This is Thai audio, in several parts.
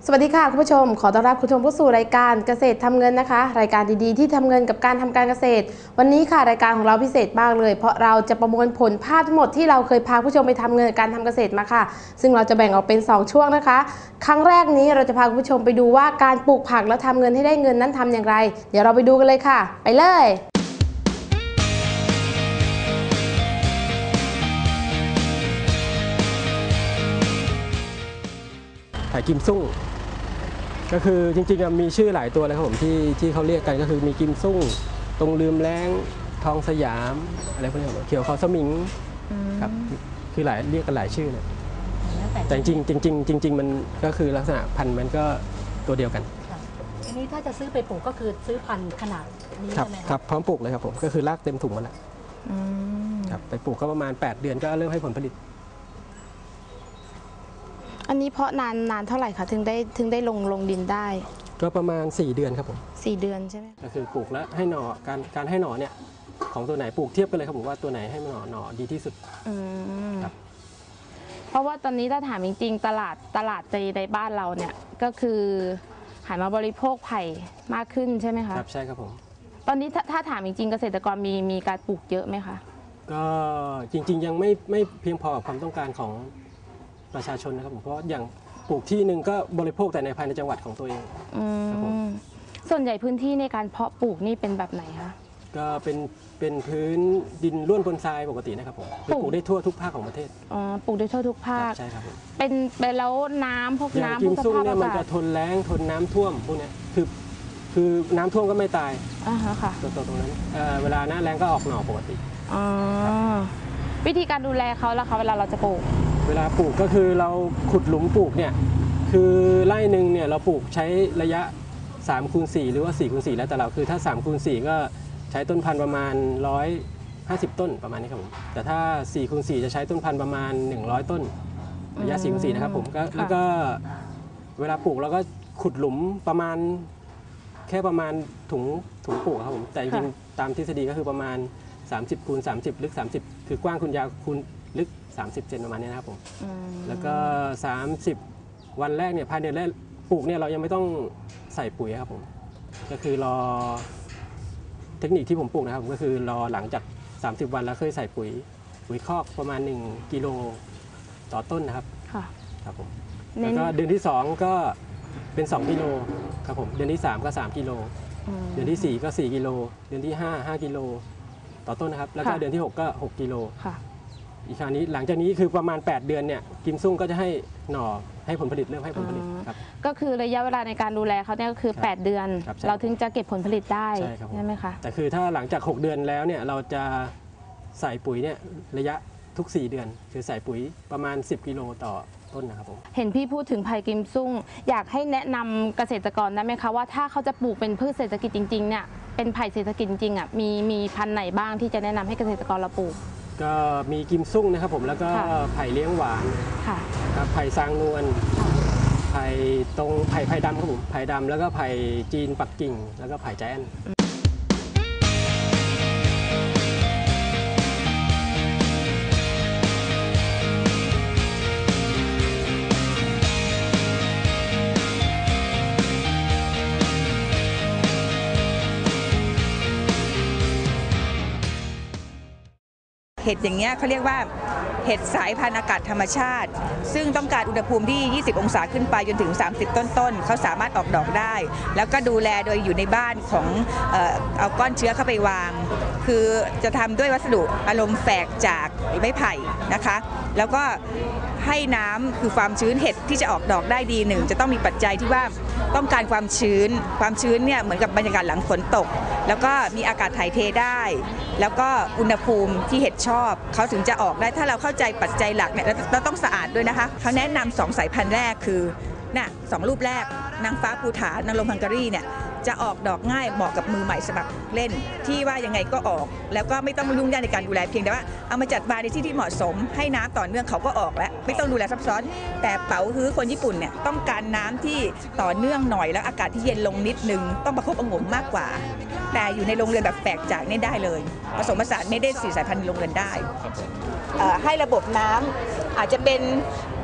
สวัสดีค่ะคุณผู้ชมขอต้อนรับคุณผู้ชมเข้าสู่รายการเกษตรทำเงินนะคะรายการดีๆที่ทำเงินกับการทำการเกษตรวันนี้ค่ะรายการของเราพิเศษมากเลยเพราะเราจะประมวลผลภาพทั้งหมดที่เราเคยพาผู้ชมไปทำเงินการทำเกษตรมาค่ะซึ่งเราจะแบ่งออกเป็น2ช่วงนะคะครั้งแรกนี้เราจะพาคุณผู้ชมไปดูว่าการปลูกผักแล้วทำเงินให้ได้เงินนั้นทำอย่างไรเดี๋ยวเราไปดูกันเลยค่ะไปเลยไผ่กิมซุ่งก็คือจริงๆมีชื่อหลายตัวเลยครับผมที่เขาเรียกกันก็คือมีกิมซุ่งตรงลืมแรงทองสยามอะไรพวกนี้เขียวเขาสมิงครับคือเรียกกันหลายชื่อเลยแต่จริงมันก็คือลักษณะพันธุ์มันก็ตัวเดียวกันทีนี้ถ้าจะซื้อไปปลูกก็คือซื้อพันธุ์ขนาดนี้ใช่ไหมครับพร้อมปลูกเลยครับผมก็คือรากเต็มถุงมาแล้วครับไปปลูกก็ประมาณ8 เดือนก็เริ่มให้ผลผลิตอันนี้เพาะนานเท่าไหร่คะถึงได้ลงดินได้ก็ประมาณ4 เดือนครับผม 4 เดือนใช่ไหมก็คือปลูกแล้วให้หน่อการให้หน่อเนี่ยของตัวไหนปลูกเทียบกันเลยครับผมว่าตัวไหนให้หน่อดีที่สุดครับเพราะว่าตอนนี้ถ้าถามจริงๆตลาดในบ้านเราเนี่ยก็คือหันมาบริโภคไผ่มากขึ้นใช่ไหมคะครับใช่ครับผมตอนนี้ถ้าถามจริงๆเกษตรกรมีการปลูกเยอะไหมคะก็จริงๆยังไม่เพียงพอกับความต้องการของประชาชนนะครับผมเพราะอย่างปลูกที่หนึ่งก็บริโภคแต่ในภายในจังหวัดของตัวเองครับผมส่วนใหญ่พื้นที่ในการเพาะปลูกนี่เป็นแบบไหนคะก็เป็นพื้นดินร่วนปนทรายปกตินะครับผมปลูกได้ทั่วทุกภาคของประเทศปลูกได้ทั่วทุกภาคใช่ครับผมเป็นแล้วน้ำพวกกิมซุ่งเนี่ยมันจะทนแล้งทนน้ำท่วมพวกนี้คือน้ำท่วมก็ไม่ตายค่ะตัวตรงนั้นเวลาหน้าแล้งก็ออกหน่อปกติวิธีการดูแลเขาล่ะคะเวลาเราจะปลูกเวลาปลูกก็คือเราขุดหลุมปลูกเนี่ยคือไร่หนึ่งเนี่ยเราปลูกใช้ระยะ3x4หรือว่า4x4แล้วแต่เราคือถ้า3x4ก็ใช้ต้นพันธุ์ประมาณ150 ต้นประมาณนี้ครับผมแต่ถ้า4x4จะใช้ต้นพันธุ์ประมาณ100 ต้นระยะ4x4นะครับผมก็แล้วก็เวลาปลูกเราก็ขุดหลุมประมาณแค่ประมาณถุงปลูกครับผมแต่จริงๆตามทฤษฎีก็คือประมาณ30x30ลึก30คือกว้างคูณยาวคูณลึก30 เซนประมาณนี้นะครับผมแล้วก็30 วันแรกเนี่ยภายในเดือนแรกปลูกเนี่ยเรายังไม่ต้องใส่ปุ๋ยครับผมก็คือรอเทคนิคที่ผมปลูกนะครับก็คือรอหลังจาก30 วันแล้วเคยใส่ปุ๋ยคอกประมาณ1 กิโลต่อต้นนะครับครับผมแล้วก็เดือนที่2ก็เป็น2 กิโลครับผมเดือนที่3ก็3 กิโลเดือนที่4ก็4 กิโลเดือนที่5 กิโลต่อต้นนะครับแล้วก็เดือนที่6ก็6 กิโลอีกคราวนี้หลังจากนี้คือประมาณ8 เดือนเนี่ยกิมซุ่งก็จะให้หน่อให้ผลผลิตเริ่มให้ผลผลิตครับก็คือระยะเวลาในการดูแลเขาเนี่ยก็คือ8 เดือนเราถึงจะเก็บผลผลิตได้ใช่ไหมคะแต่คือถ้าหลังจาก6 เดือนแล้วเนี่ยเราจะใส่ปุ๋ยเนี่ยระยะทุก4 เดือนคือใส่ปุ๋ยประมาณ10 กิโลต่อต้นนะครับผมเห็นพี่พูดถึงไผ่กิมซุ่งอยากให้แนะนำเกษตรกรได้ไหมคะว่าถ้าเขาจะปลูกเป็นพืชเศรษฐกิจจริงๆเนี่ยเป็นไผ่เศรษฐกิจจริงอ่ะมีพันธุ์ไหนบ้างที่จะแนะนำให้เกษตรกรเราปลูกก็มีกิมซุ่งนะครับผมแล้วก็ไผ่เลี้ยงหวานครับไผ่ซางนวลไผ่ดำครับผมไผ่ดำแล้วก็ไผ่จีนปักกิ่งแล้วก็ไผ่ใจแอนเห็ดอย่างเงี้ยเขาเรียกว่าเห็ดสายพันธุ์อากาศธรรมชาติซึ่งต้องการอุณหภูมิที่20 องศาขึ้นไปจนถึง30 ต้นเขาสามารถออกดอกได้แล้วก็ดูแลโดยอยู่ในบ้านของเอาก้อนเชื้อเข้าไปวางคือจะทำด้วยวัสดุอารมณ์แฝกจากไม้ไผ่นะคะแล้วก็ให้น้ำคือความชื้นเห็ดที่จะออกดอกได้ดีหนึ่งจะต้องมีปัจจัยที่ว่าต้องการความชื้นเนี่ยเหมือนกับบรรยากาศหลังฝนตกแล้วก็มีอากาศถ่ายเทได้แล้วก็อุณหภูมิที่เห็ดชอบเขาถึงจะออกได้ถ้าเราเข้าใจปัจจัยหลักเนี่ยเราต้องสะอาดด้วยนะคะเขาแนะนำ2 สายพันธุ์แรกคือ2 รูปแรกนางฟ้าภูฐานนางลมฮังการีเนี่ยจะออกดอกง่ายเหมาะกับมือใหม่สมัครเล่นที่ว่ายังไงก็ออกแล้วก็ไม่ต้องยุ่งยากในการดูแลเพียงแต่ว่าเอามาจัดบานในที่ที่เหมาะสมให้น้ำต่อเนื่องเขาก็ออกแล้วไม่ต้องดูแลซับซ้อนแต่เป๋าฮื้อคนญี่ปุ่นเนี่ยต้องการน้ำที่ต่อเนื่องหน่อยแล้วอากาศที่เย็นลงนิดนึงต้องประคบประงมมากกว่าแต่อยู่ในโรงเรือนแบบแฝกจากนี่ได้เลยผสมผสานไม่ได้4 สายพันธุ์ในโรงเรือนได้ให้ระบบน้ำอาจจะเป็น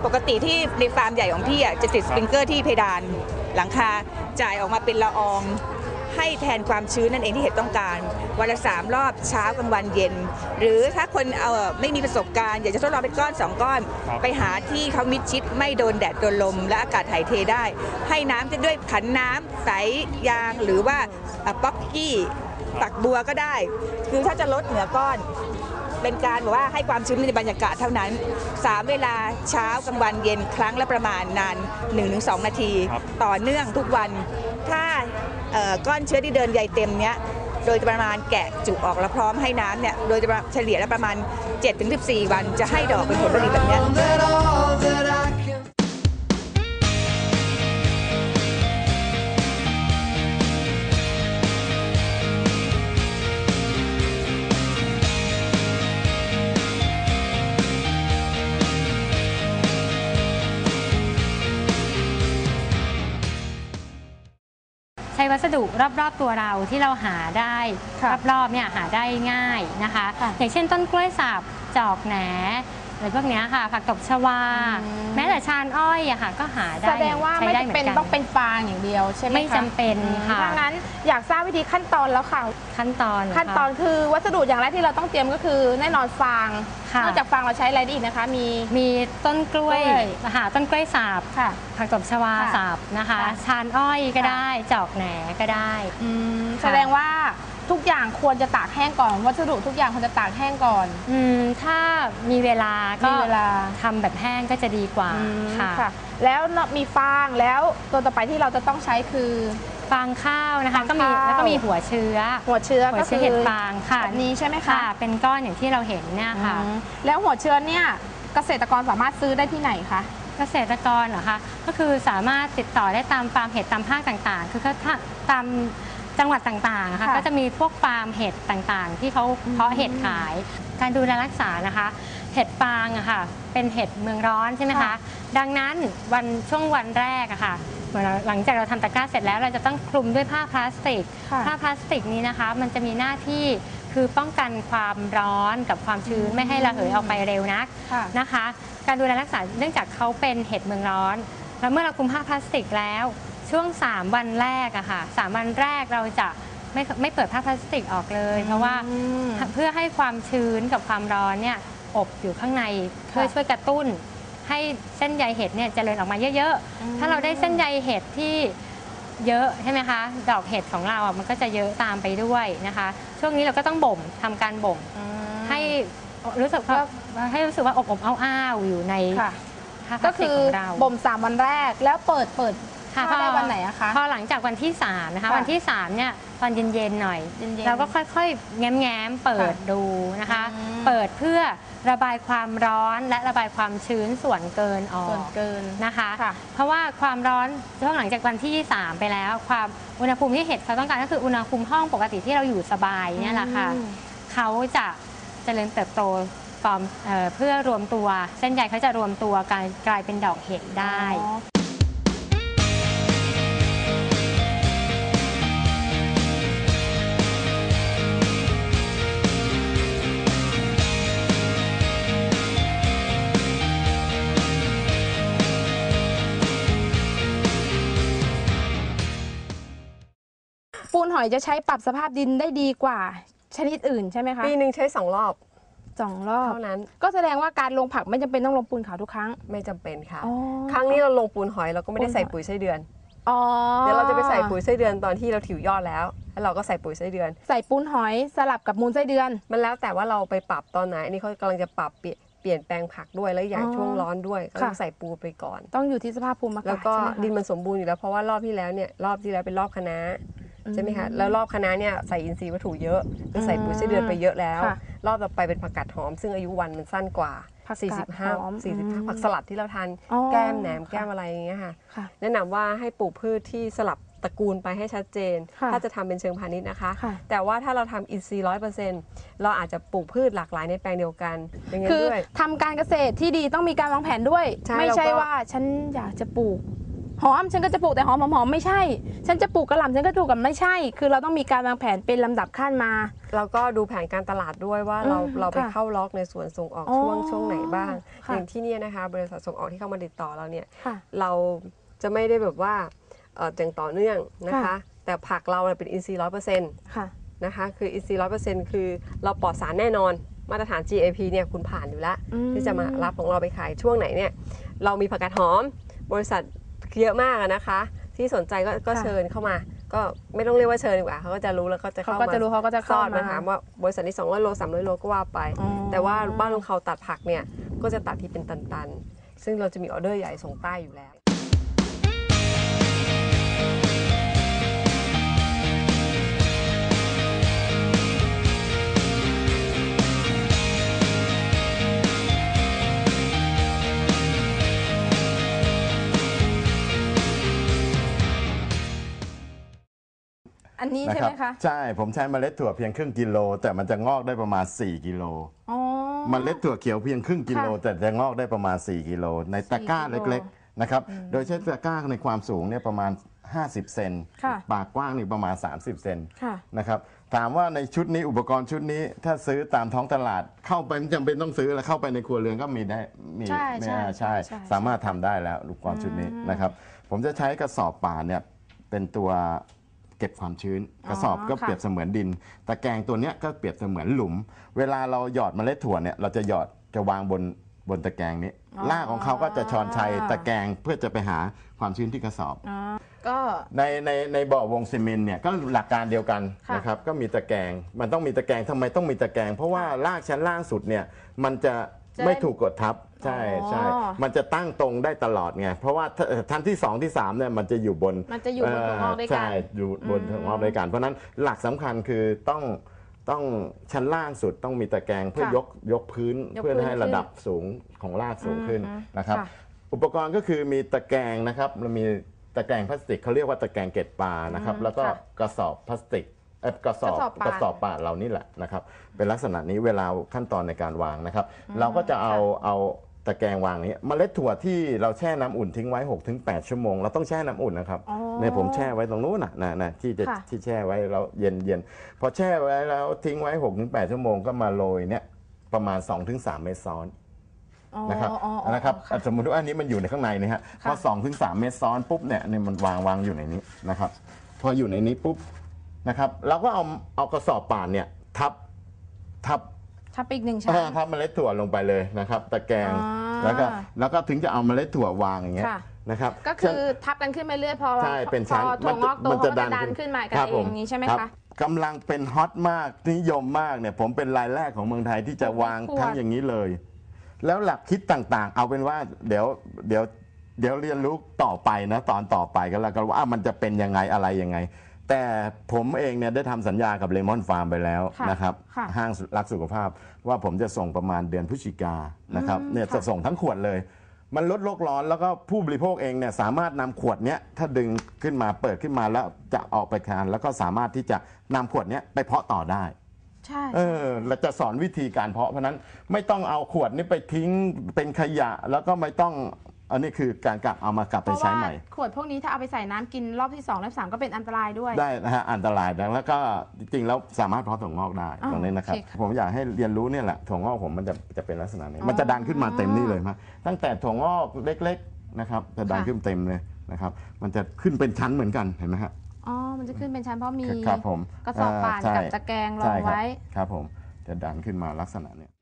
ปกติที่ในฟาร์มใหญ่ของพี่จะติดสปริงเกอร์ที่เพดานหลังคาจ่ายออกมาเป็นละอองให้แทนความชื้นนั่นเองที่เห็ดต้องการวันละ3 รอบเช้ากลางวันเย็นหรือถ้าคนไม่มีประสบการณ์อยากจะทดลองเป็นก้อน2 ก้อนไปหาที่เขามิดชิดไม่โดนแดดโดนลมและอากาศถ่ายเทได้ให้น้ำจะด้วยขันน้ำใสยางหรือว่าป๊อกกี้ฝักบัวก็ได้คือถ้าจะลดเหนือก้อนเป็นการบอกว่าให้ความชื้นในบรรยากาศเท่านั้น3 เวลาเช้ากลางวันเย็นครั้งละประมาณนาน 1-2 นาทีต่อเนื่องทุกวันถ้าก้อนเชื้อที่เดินใยเต็มเนี้ยโดยประมาณแกะจุกออกแล้วพร้อมให้น้ำเนี่ยโดยเฉลี่ยแล้วประมาณ 7-14 วันจะให้ดอกเป็นผลผลิตแบบเนี้ยใช้วัสดุรอบๆตัวเราที่เราหาได้รอบๆเนี่ยหาได้ง่ายนะคะอย่างเช่นต้นกล้วยสับจอกแหนอะไรพวกนี้ค่ะผักตบชวาแม้แต่ชานอ้อยอะค่ะก็หาได้แสดงว่าไม่จำเป็นต้องเป็นฟางอย่างเดียวใช่ไหมคะไม่จำเป็นค่ะถ้างั้นอยากทราบวิธีขั้นตอนแล้วค่ะขั้นตอนคือวัสดุอย่างแรกที่เราต้องเตรียมก็คือแน่นอนฟางนอกจากฟางเราใช้อะไรได้อีกนะคะมีต้นกล้วยค่ะต้นกล้วยสับผักตบชวาสับนะคะชานอ้อยก็ได้จอกแหนก็ได้แสดงว่าทุกอย่างควรจะตากแห้งก่อนวัสดุทุกอย่างควรจะตากแห้งก่อนถ้ามีเวลาก็ทำแบบแห้งก็จะดีกว่าค่ะแล้วมีฟางแล้วตัวต่อไปที่เราจะต้องใช้คือฟางข้าวนะคะแล้วก็มีหัวเชื้อก็คือเห็ดฟางค่ะนี้ใช่ไหมคะเป็นก้อนอย่างที่เราเห็นเนี่ยค่ะแล้วหัวเชื้อเนี่ยเกษตรกรสามารถซื้อได้ที่ไหนคะเกษตรกรเหรอคะก็คือสามารถติดต่อได้ตามฟาร์มเห็ดตามภาคต่างๆคือถ้าตามจังหวัดต่างๆค่ะก็จะมีพวกฟาร์มเห็ดต่างๆที่เขาเพาะเห็ดขายการดูแลรักษานะคะเห็ดฟางอะค่ะเป็นเห็ดเมืองร้อนใช่ไหมคะดังนั้นช่วงวันแรกอะค่ะหลังจากเราทำตะกร้าเสร็จแล้วเราจะต้องคลุมด้วยผ้าพลาสติกนี้นะคะมันจะมีหน้าที่คือป้องกันความร้อนกับความชื้นไม่ให้ระเหยออกไปเร็วนักนะคะการดูแลรักษาเนื่องจากเขาเป็นเห็ดเมืองร้อนแล้วเมื่อเราคลุมผ้าพลาสติกแล้วช่วง3 วันแรกอะค่ะ3 วันแรกเราจะไม่เปิดผ้าพลาสติกออกเลยเพราะว่าเพื่อให้ความชื้นกับความร้อนเนี่ยอบอยู่ข้างในเพื่อช่วยกระตุ้นให้เส้นใยเห็ดเนี่ยเจริญออกมาเยอะๆถ้าเราได้เส้นใยเห็ดที่เยอะใช่ไหมคะดอกเห็ดของเราอ่ะมันก็จะเยอะตามไปด้วยนะคะช่วงนี้เราก็ต้องบ่มทำการบ่มให้รู้สึกว่าอบอ้าวๆอยู่ในก็คือบ่ม3 วันแรกแล้วเปิดได้วันไหนอะคะพอหลังจากวันที่3นะคะวันที่3เนี่ยตอนเย็นๆหน่อยเราก็ค่อยๆแง้มๆเปิดดูนะคะเปิดเพื่อระบายความร้อนและระบายความชื้นส่วนเกินออกนะคะเพราะว่าความร้อนช่วงหลังจากวันที่3ไปแล้วความอุณหภูมิที่เห็ดเขาต้องการก็คืออุณหภูมิห้องปกติที่เราอยู่สบายเนี่ยแหละค่ะเขาจะเจริญเติบโตเพื่อรวมตัวเส้นใยเขาจะรวมตัวกลายเป็นดอกเห็ดได้ปูนหอยจะใช้ปรับสภาพดินได้ดีกว่าชนิดอื่นใช่ไหมคะปีหนึ่งใช้2 รอบเท่านั้นก็แสดงว่าการลงผักไม่จำเป็นต้องลงปูนขาวทุกครั้งไม่จำเป็นค่ะครั้งนี้เราลงปูนหอยเราก็ไม่ได้ใส่ปุ๋ยไส้เดือนเดี๋ยวเราจะไปใส่ปุ๋ยไส้เดือนตอนที่เราถิวยอดแล้วเราก็ใส่ปุ๋ยไส้เดือนใส่ปูนหอยสลับกับมูลไส้เดือนมันแล้วแต่ว่าเราไปปรับตอนไหนอันนี้เขากำลังจะปรับเปลี่ยนแปลงผักด้วยแล้วอย่างช่วงร้อนด้วยก็ต้องใส่ปูนไปก่อนต้องอยู่ที่สภาพภูมิอากาศแล้วก็ดินมันสมบูรณ์อยู่แล้วเพราะว่ารอบที่แล้วเป็นรอบคะน้าใช่ไหมคะแล้วรอบคะน้าเนี่ยใส่อินทรีย์วัตถุเยอะก็ใส่ปุ๋ยไส้เดือนไปเยอะแล้วรอบต่อไปเป็นผักกาดหอมซึ่งอายุวันมันสั้นกว่า45ผักสลัดที่เราทานแก้มแหนมแก้มอะไรอย่างเงี้ยค่ะแนะนำว่าให้ปลูกพืชที่สลับตระกูลไปให้ชัดเจนถ้าจะทำเป็นเชิงพาณิชย์นะคะแต่ว่าถ้าเราทำอินทรีย์100%เราอาจจะปลูกพืชหลากหลายในแปลงเดียวกันคือทำการเกษตรที่ดีต้องมีการวางแผนด้วยไม่ใช่ว่าฉันอยากจะปลูกหอมฉันก็จะปลูกแต่หอมไม่ใช่ฉันจะปลูกกระหล่ำฉันก็ปลูกกับไม่ใช่คือเราต้องมีการวางแผนเป็นลำดับขั้นมาเราก็ดูแผนการตลาดด้วยว่าเราไปเข้าล็อกในส่วนส่งออกช่วงไหนบ้างอย่างที่นี่นะคะบริษัทส่งออกที่เข้ามาติดต่อเราเนี่ยเราจะไม่ได้แบบว่าอย่างต่อเนื่องนะคะแต่ผักเราเป็นอินทรีย์100%นะคะคืออินทรีย์100%คือเราปลอดสารแน่นอนมาตรฐาน GAP เนี่ยคุณผ่านอยู่แล้วที่จะมารับของเราไปขายช่วงไหนเนี่ยเรามีผักกาดหอมบริษัทเยอะมากนะคะที่สนใจก็เชิญเข้ามาก็ไม่ต้องเรียกว่าเชิญดีกว่าเขาก็จะรู้แล้วก็จะเข้ามาซอดมาถามว่าบริษัทนี้200 โล300 โลก็ว่าไปแต่ว่าบ้านลุงเขาตัดผักเนี่ยก็จะตัดที่เป็นตันๆซึ่งเราจะมีออเดอร์ใหญ่ส่งใต้อยู่แล้วอันนี้ใช่ไหมคะใช่ผมใช้เมล็ดถั่วเพียงครึ่งกิโลแต่มันจะงอกได้ประมาณ4กิโลเมล็ดถั่วเขียวเพียงครึ่งกิโลแต่จะงอกได้ประมาณ4กิโลในตะกร้าเล็กๆนะครับโดยใช้ตะกร้าในความสูงเนี่ยประมาณ50 เซนปากกว้างนี่ประมาณ30 เซนนะครับถามว่าในชุดนี้อุปกรณ์ชุดนี้ถ้าซื้อตามท้องตลาดเข้าไปไม่จำเป็นต้องซื้อแล้วเข้าไปในครัวเรือนก็มีได้ใช่สามารถทำได้แล้วอุปกรณ์ชุดนี้นะครับผมจะใช้กระสอบป่าเนี่ยเป็นตัวเก็บความชื้นกระสอบก็เปรียบเสมือนดินตะแกรงตัวนี้ก็เปรียบเสมือนหลุมเวลาเราหยอดเมล็ดถั่วเนี่ยเราจะวางบนตะแกรงนี้รากของเขาก็จะชอนชัยตะแกรงเพื่อจะไปหาความชื้นที่กระสอบก็ในบ่อวงซีเมนต์เนี่ยก็หลักการเดียวกันนะครับก็มีตะแกรงมันต้องมีตะแกรงทำไมต้องมีตะแกรงเพราะว่ารากชั้นล่างสุดเนี่ยมันจะไม่ถูกกดทับใช่มันจะตั้งตรงได้ตลอดไงเพราะว่าชั้นที่2ที่3เนี่ยมันจะอยู่บนถั่วงอกด้วยกันใช่อยู่บนถั่วงอกด้วยกันเพราะนั้นหลักสำคัญคือต้องชั้นล่างสุดต้องมีตะแกรงเพื่อยกพื้นเพื่อให้ระดับสูงของรากสูงขึ้นนะครับอุปกรณ์ก็คือมีตะแกรงนะครับเรามีตะแกรงพลาสติกเขาเรียกว่าตะแกรงเกล็ดปลานะครับแล้วก็กระสอบพลาสติกกระสอบป่าเรานี่แหละนะครับเป็นลักษณะนี้เวลาขั้นตอนในการวางนะครับเราก็จะเอาตะแกรงวางนี้เมล็ดถั่วที่เราแช่น้ำอุ่นทิ้งไว้ 6-8 ชั่วโมงเราต้องแช่น้ำอุ่นนะครับเนี่ยผมแช่ไว้ตรงนู้นนะที่แช่ไว้แล้วเย็นพอแช่ไว้แล้วทิ้งไว้ 6-8 ชั่วโมงก็มาโรยเนี่ยประมาณ 2-3 เม็ดซ้อนนะครับสมมติว่าอันนี้มันอยู่ในข้างในนี่ฮะพอ 2-3 เม็ดซ้อนปุ๊บเนี่ยมันวางอยู่ในนี้นะครับพออยู่ในนี้ปุ๊บนะครับเราก็เอากระสอบป่านเนี่ยทับอีก1 ชั้นทับเมล็ดถั่วลงไปเลยนะครับตะแกรงแล้วก็ถึงจะเอาเมล็ดถั่ววางอย่างเงี้ยนะครับก็คือทับกันขึ้นไปเรื่อยพอถั่วงอกตัวมันจะดันขึ้นมากันเองอย่างนี้ใช่ไหมคะกำลังเป็นฮอตมากนิยมมากเนี่ยผมเป็นรายแรกของเมืองไทยที่จะวางทั้งอย่างนี้เลยแล้วหลักคิดต่างๆเอาเป็นว่าเดี๋ยวเรียนรู้ต่อไปนะตอนต่อไปกันแล้วกันว่ามันจะเป็นยังไงอะไรยังไงแต่ผมเองเนี่ยได้ทำสัญญากับเลมอนฟาร์มไปแล้วนะครับห้างรักสุขภาพว่าผมจะส่งประมาณเดือนพฤศจิกายนนะครับเนี่ยจะส่งทั้งขวดเลยมันลดโลกร้อนแล้วก็ผู้บริโภคเองเนี่ยสามารถนำขวดเนี้ยถ้าดึงขึ้นมาเปิดขึ้นมาแล้วจะออกไปทานแล้วก็สามารถที่จะนำขวดเนี้ยไปเพาะต่อได้ใช่เราจะสอนวิธีการเพาะเพราะนั้นไม่ต้องเอาขวดนี้ไปทิ้งเป็นขยะแล้วก็ไม่ต้องอันนี้คือการเอามากลับไปใช้ใหม่ขวดพวกนี้ถ้าเอาไปใส่น้ำกินรอบที่2และ3ก็เป็นอันตรายด้วยได้นะฮะอันตรายแล้วก็จริงๆแล้วสามารถเพาะถั่วงอกได้ตรงนี้นะครับผมอยากให้เรียนรู้เนี่ยแหละถั่วงอกผมมันจะเป็นลักษณะนี้มันจะดันขึ้นมาเต็มนี่เลยมั้ยตั้งแต่ถั่วงอกเล็กๆนะครับจะดันขึ้นเต็มเลยนะครับมันจะขึ้นเป็นชั้นเหมือนกันเห็นไหมฮะมันจะขึ้นเป็นชั้นเพราะมีกระสอบป่านกับตะแกรงรองไว้ครับผมจะดันขึ้นมาลักษณะนี้